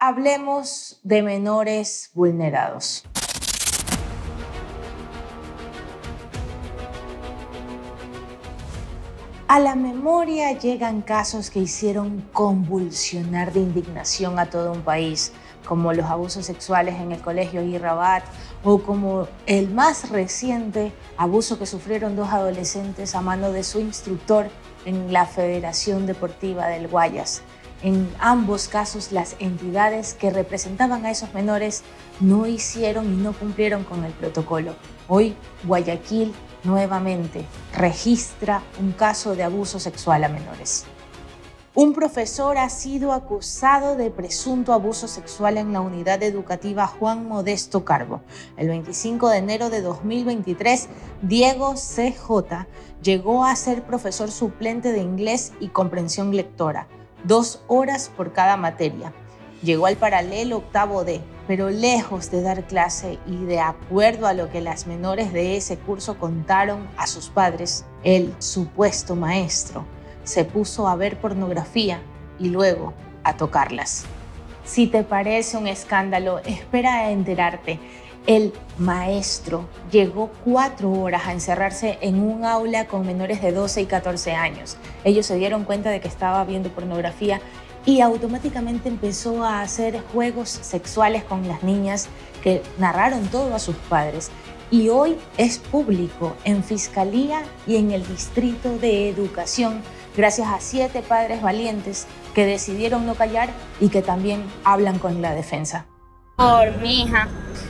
Hablemos de menores vulnerados. A la memoria llegan casos que hicieron convulsionar de indignación a todo un país, como los abusos sexuales en el colegio Irrabat o como el más reciente abuso que sufrieron 2 adolescentes a mano de su instructor en la Federación Deportiva del Guayas. En ambos casos, las entidades que representaban a esos menores no hicieron y no cumplieron con el protocolo. Hoy, Guayaquil nuevamente registra un caso de abuso sexual a menores. Un profesor ha sido acusado de presunto abuso sexual en la unidad educativa Juan Modesto Carbo. El 25 de enero de 2023, Diego C.J. llegó a ser profesor suplente de inglés y comprensión lectora, 2 horas por cada materia. Llegó al paralelo octavo D, pero lejos de dar clase y de acuerdo a lo que las menores de ese curso contaron a sus padres, el supuesto maestro se puso a ver pornografía y luego a tocarlas. Si te parece un escándalo, espera a enterarte. El maestro llegó 4 horas a encerrarse en un aula con menores de 12 y 14 años. Ellos se dieron cuenta de que estaba viendo pornografía y automáticamente empezó a hacer juegos sexuales con las niñas que narraron todo a sus padres. Y hoy es público en Fiscalía y en el Distrito de Educación, gracias a 7 padres valientes que decidieron no callar y que también hablan con la defensa. Por mi hija,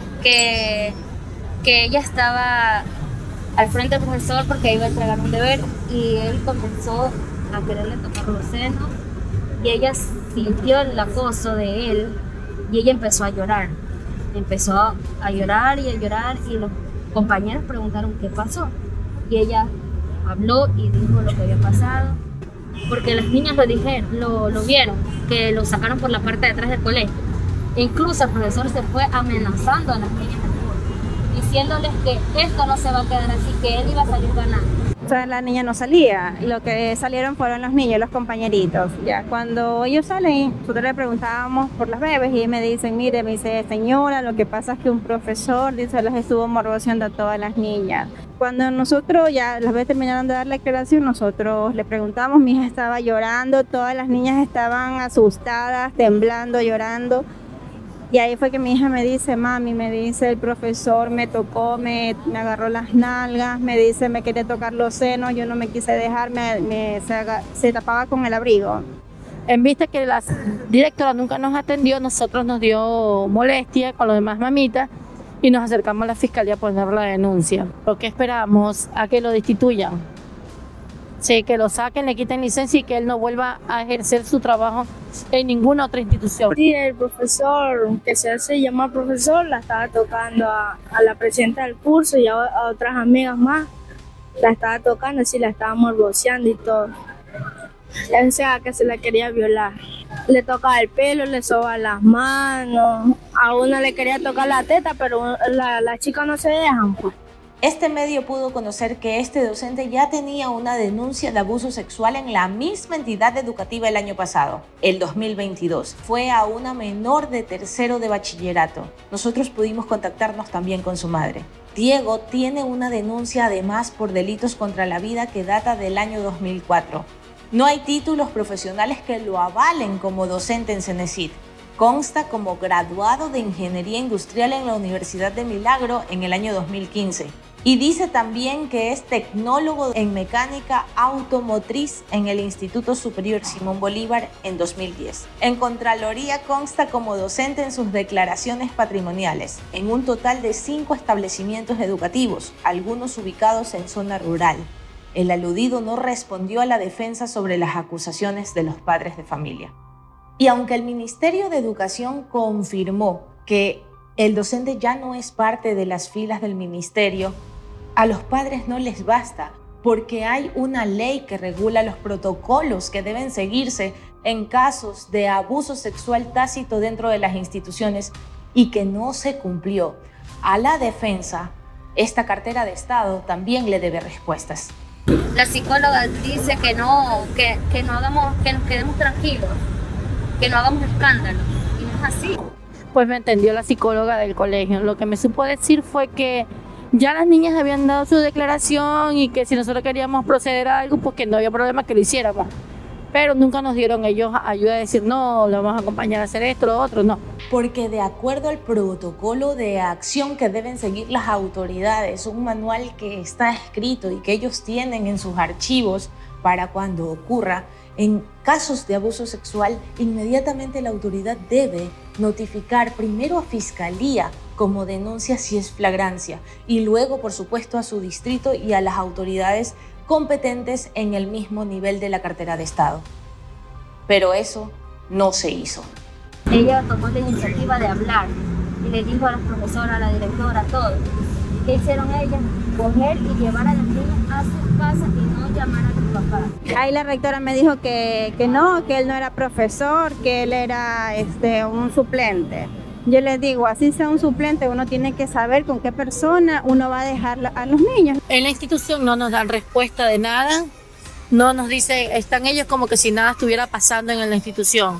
que ella estaba al frente del profesor porque iba a entregar un deber y él comenzó a quererle tocar los senos y ella sintió el acoso de él y ella empezó a llorar. Empezó a llorar y los compañeros preguntaron qué pasó y ella habló y dijo lo que había pasado porque las niñas lo vieron, que lo sacaron por la parte de atrás del colegio. Incluso el profesor se fue amenazando a las niñas diciéndoles que esto no se va a quedar así, que él iba a salir ganando. O sea, la niña no salía, lo que salieron fueron los niños, los compañeritos. Ya cuando ellos salen, nosotros le preguntábamos por las bebés y me dicen, mire, me dice, señora, lo que pasa es que un profesor, dice, las estuvo morboseando a todas las niñas. Cuando nosotros ya las bebés terminaron de dar la declaración, nosotros le preguntamos, mi hija estaba llorando, todas las niñas estaban asustadas, temblando, llorando. Y ahí fue que mi hija me dice, mami, me dice, el profesor me tocó, me agarró las nalgas, me dice, me quería tocar los senos, yo no me quise dejar, se tapaba con el abrigo. En vista que la directora nunca nos atendió, nosotros nos dio molestia con los demás mamitas y nos acercamos a la fiscalía a poner la denuncia. Lo que esperamos a que lo destituyan. Sí, que lo saquen, le quiten licencia y que él no vuelva a ejercer su trabajo en ninguna otra institución. Sí, el profesor, que se hace llamar profesor, la estaba tocando a la presidenta del curso y a otras amigas más. La estaba tocando, así la estaba morboseando y todo. Él decía que se la quería violar. Le tocaba el pelo, le soba las manos. A una le quería tocar la teta, pero las chicas no se dejan, pues. Este medio pudo conocer que este docente ya tenía una denuncia de abuso sexual en la misma entidad educativa el año pasado, el 2022. Fue a una menor de 3º de bachillerato. Nosotros pudimos contactarnos también con su madre. Diego tiene una denuncia además por delitos contra la vida que data del año 2004. No hay títulos profesionales que lo avalen como docente en Cenecit. Consta como graduado de Ingeniería Industrial en la Universidad de Milagro en el año 2015. Y dice también que es tecnólogo en mecánica automotriz en el Instituto Superior Simón Bolívar en 2010. En Contraloría consta como docente en sus declaraciones patrimoniales, en un total de 5 establecimientos educativos, algunos ubicados en zona rural. El aludido no respondió a la defensa sobre las acusaciones de los padres de familia. Y aunque el Ministerio de Educación confirmó que el docente ya no es parte de las filas del ministerio, a los padres no les basta, porque hay una ley que regula los protocolos que deben seguirse en casos de abuso sexual tácito dentro de las instituciones y que no se cumplió. A la defensa, esta cartera de Estado también le debe respuestas. La psicóloga dice que nos quedemos tranquilos, que no hagamos escándalo. Y es así. Pues me entendió la psicóloga del colegio. Lo que me supo decir fue que ya las niñas habían dado su declaración y que si nosotros queríamos proceder a algo, pues que no había problema que lo hiciéramos. Pero nunca nos dieron ellos ayuda a decir, no, le vamos a acompañar a hacer esto, lo otro, no. Porque de acuerdo al protocolo de acción que deben seguir las autoridades, un manual que está escrito y que ellos tienen en sus archivos para cuando ocurra, en casos de abuso sexual, inmediatamente la autoridad debe notificar primero a Fiscalía como denuncia si es flagrancia y luego, por supuesto, a su distrito y a las autoridades competentes en el mismo nivel de la cartera de Estado. Pero eso no se hizo. Ella tomó la iniciativa de hablar y le dijo a la profesora, a la directora, todo. ¿Qué hicieron ellas? Coger y llevar a las niñas a su casa y no llamar a los papás. Ahí la rectora me dijo que no, que él no era profesor, que él era un suplente. Yo les digo, así sea un suplente, uno tiene que saber con qué persona uno va a dejar a los niños. En la institución no nos dan respuesta de nada, no nos dicen, están ellos como que si nada estuviera pasando en la institución.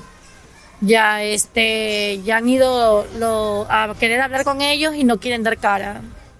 Ya han ido a querer hablar con ellos y no quieren dar cara.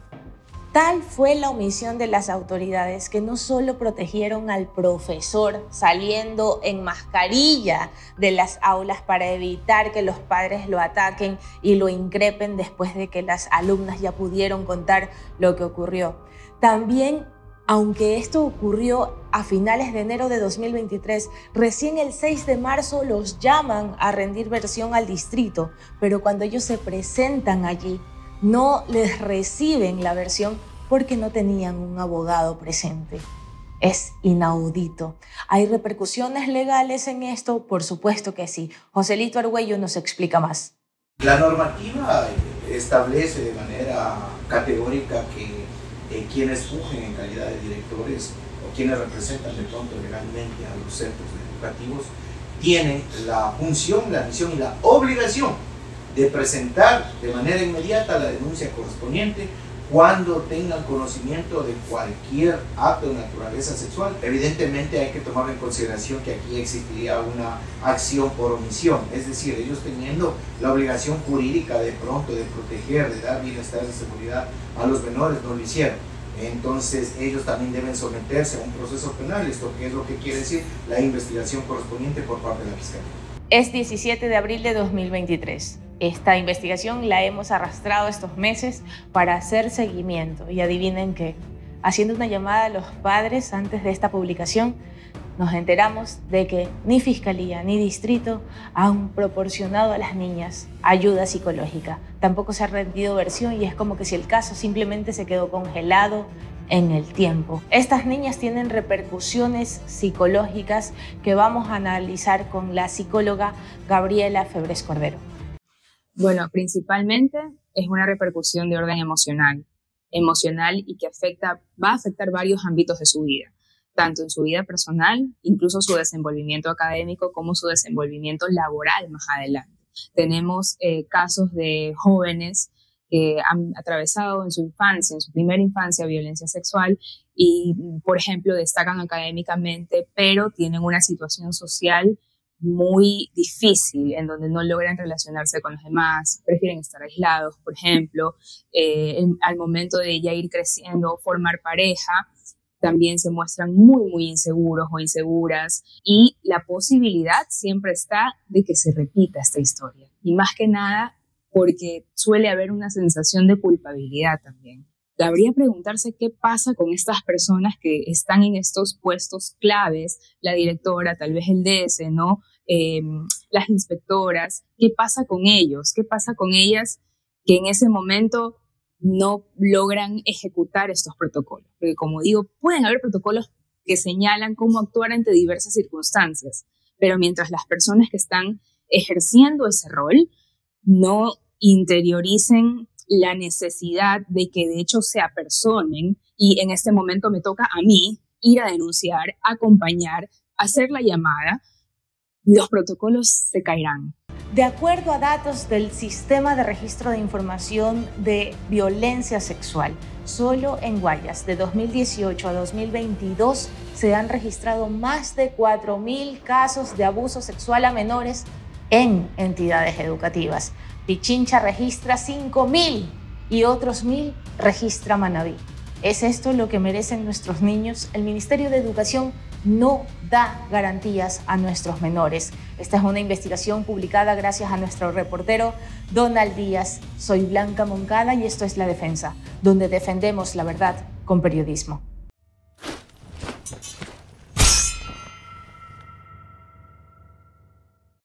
Tal fue la omisión de las autoridades que no solo protegieron al profesor saliendo en mascarilla de las aulas para evitar que los padres lo ataquen y lo increpen después de que las alumnas ya pudieron contar lo que ocurrió. También, aunque esto ocurrió a finales de enero de 2023, recién el 6 de marzo los llaman a rendir versión al distrito, pero cuando ellos se presentan allí, no les reciben la versión porque no tenían un abogado presente. Es inaudito. ¿Hay repercusiones legales en esto? Por supuesto que sí. Joselito Argüello nos explica más. La normativa establece de manera categórica que quienes fungen en calidad de directores o quienes representan de pronto legalmente a los centros educativos tienen la función, la misión y la obligación de presentar de manera inmediata la denuncia correspondiente cuando tengan conocimiento de cualquier acto de naturaleza sexual. Evidentemente hay que tomar en consideración que aquí existiría una acción por omisión, es decir, ellos teniendo la obligación jurídica de pronto de proteger, de dar bienestar y seguridad a los menores, no lo hicieron. Entonces ellos también deben someterse a un proceso penal, esto que es lo que quiere decir la investigación correspondiente por parte de la Fiscalía. Es 17 de abril de 2023. Esta investigación la hemos arrastrado estos meses para hacer seguimiento. Y adivinen qué, haciendo una llamada a los padres antes de esta publicación, nos enteramos de que ni Fiscalía ni Distrito han proporcionado a las niñas ayuda psicológica. Tampoco se ha rendido versión y es como que si el caso simplemente se quedó congelado en el tiempo. Estas niñas tienen repercusiones psicológicas que vamos a analizar con la psicóloga Gabriela Febres Cordero. Bueno, principalmente es una repercusión de orden emocional y que va a afectar varios ámbitos de su vida, tanto en su vida personal, incluso su desenvolvimiento académico, como su desenvolvimiento laboral más adelante. Tenemos casos de jóvenes que han atravesado en su infancia, en su primera infancia, violencia sexual y, por ejemplo, destacan académicamente, pero tienen una situación social muy difícil, en donde no logran relacionarse con los demás, prefieren estar aislados, por ejemplo, al momento de ya ir creciendo, formar pareja, también se muestran muy, muy inseguros o inseguras, y la posibilidad siempre está de que se repita esta historia, y más que nada porque suele haber una sensación de culpabilidad también. Cabría preguntarse qué pasa con estas personas que están en estos puestos claves, la directora, tal vez el DS, ¿no? Las inspectoras, ¿qué pasa con ellos? ¿Qué pasa con ellas que en ese momento no logran ejecutar estos protocolos? Porque, como digo, pueden haber protocolos que señalan cómo actuar ante diversas circunstancias, pero mientras las personas que están ejerciendo ese rol no interioricen la necesidad de que de hecho se apersonen, y en este momento me toca a mí ir a denunciar, acompañar, hacer la llamada, los protocolos se caerán. De acuerdo a datos del Sistema de Registro de Información de Violencia Sexual, solo en Guayas, de 2018 a 2022, se han registrado más de 4.000 casos de abuso sexual a menores en entidades educativas. Pichincha registra 5.000 y otros 1.000 registra Manabí. ¿Es esto lo que merecen nuestros niños? El Ministerio de Educación no da garantías a nuestros menores. Esta es una investigación publicada gracias a nuestro reportero Donald Díaz. Soy Blanca Moncada y esto es La Defensa, donde defendemos la verdad con periodismo.